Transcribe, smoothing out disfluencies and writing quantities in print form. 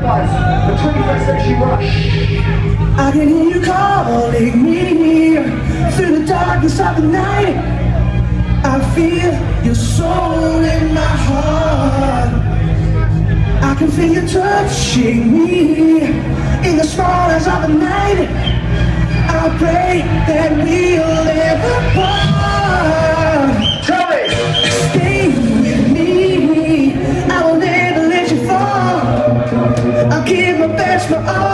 lives, the 21st century rush. I can hear you calling me through the darkness of the night. I feel your soul in my heart. I can feel you touching me in the smallness of the night. I pray that we'll never part. Tell me! Stay with me, I will never let you fall. I'll give my best, my all.